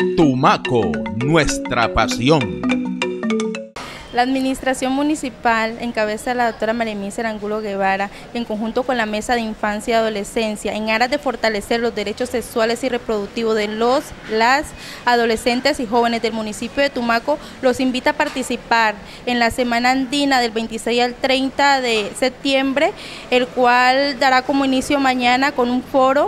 Tumaco, nuestra pasión. La administración municipal, en cabeza de la doctora María Mísera Angulo Guevara, en conjunto con la Mesa de Infancia y Adolescencia, en aras de fortalecer los derechos sexuales y reproductivos de las adolescentes y jóvenes del municipio de Tumaco, los invita a participar en la Semana Andina del 26 al 30 de septiembre, el cual dará como inicio mañana con un foro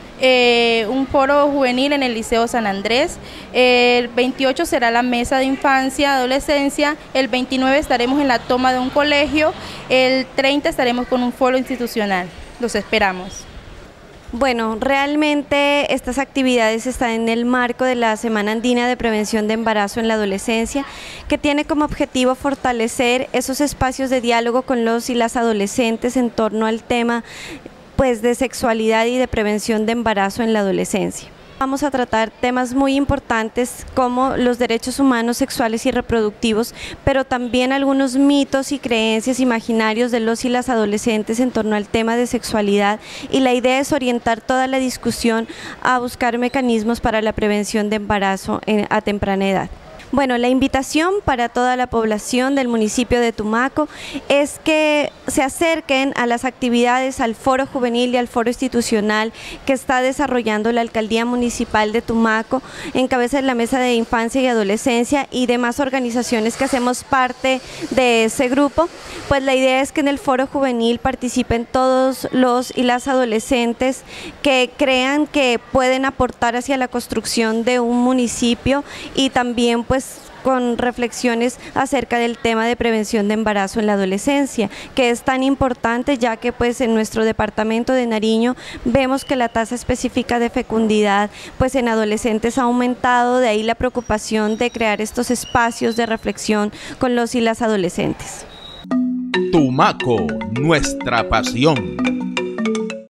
juvenil en el Liceo San Andrés. El 28 será la mesa de infancia, adolescencia, el 29 estaremos en la toma de un colegio, el 30 estaremos con un foro institucional. Los esperamos. Bueno, realmente estas actividades están en el marco de la Semana Andina de Prevención de Embarazo en la Adolescencia, que tiene como objetivo fortalecer esos espacios de diálogo con los y las adolescentes en torno al tema de sexualidad y de prevención de embarazo en la adolescencia. Vamos a tratar temas muy importantes como los derechos humanos sexuales y reproductivos, pero también algunos mitos y creencias imaginarios de los y las adolescentes en torno al tema de sexualidad, y la idea es orientar toda la discusión a buscar mecanismos para la prevención de embarazo a temprana edad. Bueno, la invitación para toda la población del municipio de Tumaco es que se acerquen a las actividades, al foro juvenil y al foro institucional que está desarrollando la Alcaldía Municipal de Tumaco en cabeza de la Mesa de Infancia y Adolescencia y demás organizaciones que hacemos parte de ese grupo. Pues la idea es que en el foro juvenil participen todos los y las adolescentes que crean que pueden aportar hacia la construcción de un municipio, y también con reflexiones acerca del tema de prevención de embarazo en la adolescencia, que es tan importante, ya que en nuestro departamento de Nariño vemos que la tasa específica de fecundidad en adolescentes ha aumentado, de ahí la preocupación de crear estos espacios de reflexión con los y las adolescentes. Tumaco, nuestra pasión.